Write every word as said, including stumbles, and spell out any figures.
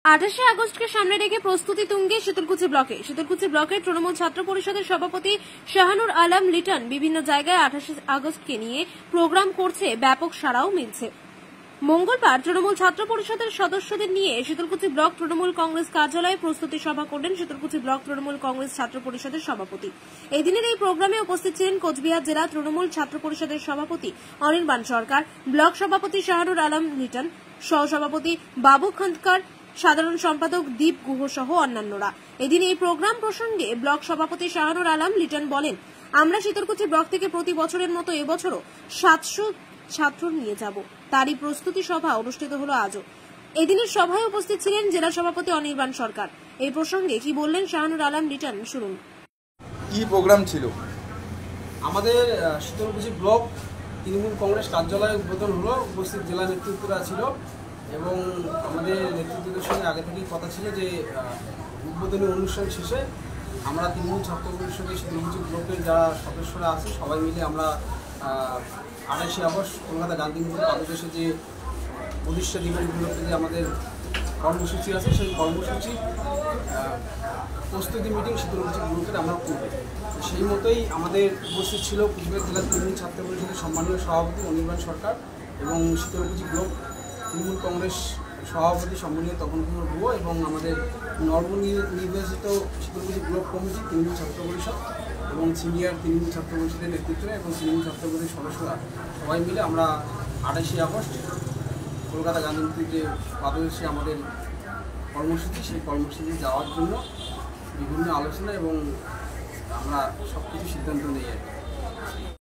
আঠাশে আগস্টকে সামনে রেখে প্রস্তুতি তুঙ্গে শীতলকুচি ব্লকে শীতলকুচি ব্লকের তৃণমূল ছাত্র পরিষদের সভাপতি শাহানুর আলম লিটন বিভিন্ন জায়গায় আঠাশে আগস্টকে নিয়ে প্রোগ্রাম করছে, ব্যাপক সাড়াও মিলছে। মঙ্গলবার তৃণমূল ছাত্র পরিষদের সদস্যদের নিয়ে শীতলকুচি ব্লক তৃণমূল কংগ্রেস কার্যালয়ে প্রস্তুতি সভা করলেন শীতলকুচি ব্লক তৃণমূল কংগ্রেস ছাত্র পরিষদের সভাপতি। এই দিনের এই প্রোগ্রামে উপস্থিত ছিলেন কোচবিহার জেলা তৃণমূল ছাত্র পরিষদের সভাপতি অনির্বাণ সরকার, ব্লক সভাপতি শাহানুর আলম লিটন, সহসভাপতি বাবু খন্দকার, সাধারণ সম্পাদক দীপ গুহ সহ অন্যান্যরা। এদিন এই প্রোগ্রাম প্রসঙ্গে ব্লক সভাপতি শাহানুর আলম লিটন বলেন, আমরা শীতলকুচি ব্লক থেকে প্রতি বছরের মতো এবছরও সাতশো ছাত্র নিয়ে যাব, তারই প্রস্তুতি সভা অনুষ্ঠিত হলো আজও। এদিনের সভায় উপস্থিত ছিলেন জেলা সভাপতি অনির্বাণ সরকার। এই প্রসঙ্গে কি বললেন শাহানুর আলম লিটন, শুনুন। কি প্রোগ্রাম ছিল? আমাদের শীতলকুচি ব্লক তৃণমূল কংগ্রেস কার্যালয়ে উদ্বোধন হলো, উপস্থিত জেলা নেতৃত্বরা ছিল এবং আমাদের নেতৃত্বদের সঙ্গে আগে থেকেই কথা ছিল যে উদ্বোধনী অনুষ্ঠান শেষে আমরা তৃণমূল ছাত্র পরিষদের শীতলকুচি ব্লকের যারা সদস্যরা আছে সবাই মিলে আমরা আড়াইশে আগস্ট কলকাতা গান্ধী মন্দির পাদদেশে যে উড়িষ্যা দিবসগুলোতে যে আমাদের কর্মসূচি আছে সেই কর্মসূচি প্রস্তুতি মিটিং শীতলকুচি ব্লকের আমরা করব। সেই মতোই আমাদের উপস্থিত ছিল কুচবিহার জেলা তৃণমূল ছাত্র পরিষদের সম্মানীয় সভাপতি অনির্বাণ সরকার এবং শীতলকুচি ব্লক তৃণমূল কংগ্রেস সভাপতি সম্মানীয় তপন কুমার গুহ এবং আমাদের নবনির্বাচিত শীতলকুচি ব্লক কমিটি তৃণমূল ছাত্র পরিষদ এবং সিনিয়র তৃণমূল ছাত্র পরিষদের নেতৃত্বরা এবং তৃণমূল ছাত্র পরিষদের সদস্যরা সবাই মিলে আমরা আঠাশে আগস্ট কলকাতা গান্ধী মন্দির যে পাদদেশে আমাদের কর্মসূচি সেই কর্মসূচি যাওয়ার জন্য বিভিন্ন আলোচনা এবং আমরা সব কিছু সিদ্ধান্ত নিই আর কি।